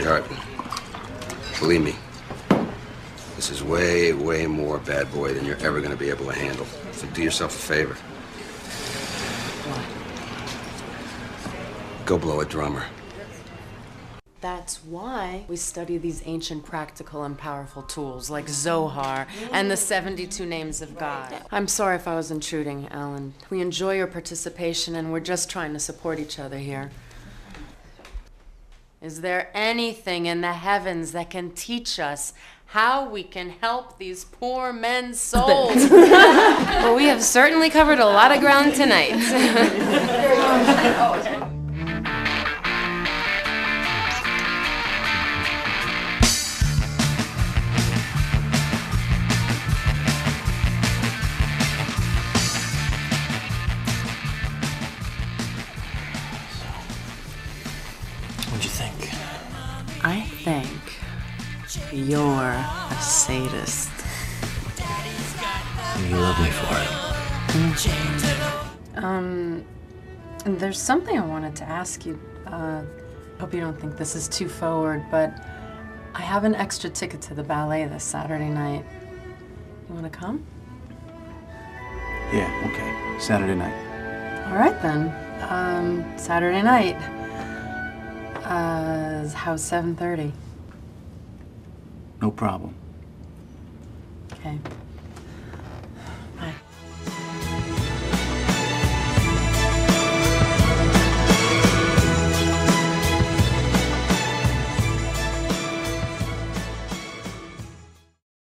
Sweetheart, believe me, this is way, way more bad boy than you're ever going to be able to handle. So do yourself a favor. What? Go blow a drummer. That's why we study these ancient practical and powerful tools like Zohar and the 72 names of God. I'm sorry if I was intruding, Alan. We enjoy your participation and we're just trying to support each other here. Is there anything in the heavens that can teach us how we can help these poor men's souls? Well, we have certainly covered a lot of ground tonight. What'd you think? I think you're a sadist. You love me for it. There's something I wanted to ask you. Hope you don't think this is too forward, but I have an extra ticket to the ballet this Saturday night. You want to come? Yeah, okay. Saturday night. All right, then. Saturday night. How's 7:30? No problem. Okay.